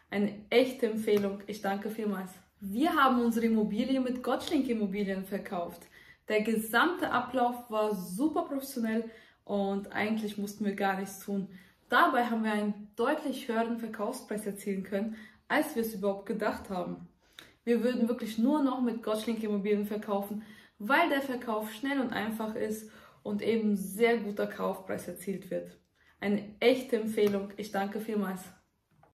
Eine echte Empfehlung. Ich danke vielmals. Wir haben unsere Immobilie mit Gottschalk Immobilien verkauft. Der gesamte Ablauf war super professionell und eigentlich mussten wir gar nichts tun. Dabei haben wir einen deutlich höheren Verkaufspreis erzielen können, als wir es überhaupt gedacht haben. Wir würden wirklich nur noch mit Gottschalk Immobilien verkaufen, weil der Verkauf schnell und einfach ist und eben sehr guter Kaufpreis erzielt wird. Eine echte Empfehlung. Ich danke vielmals.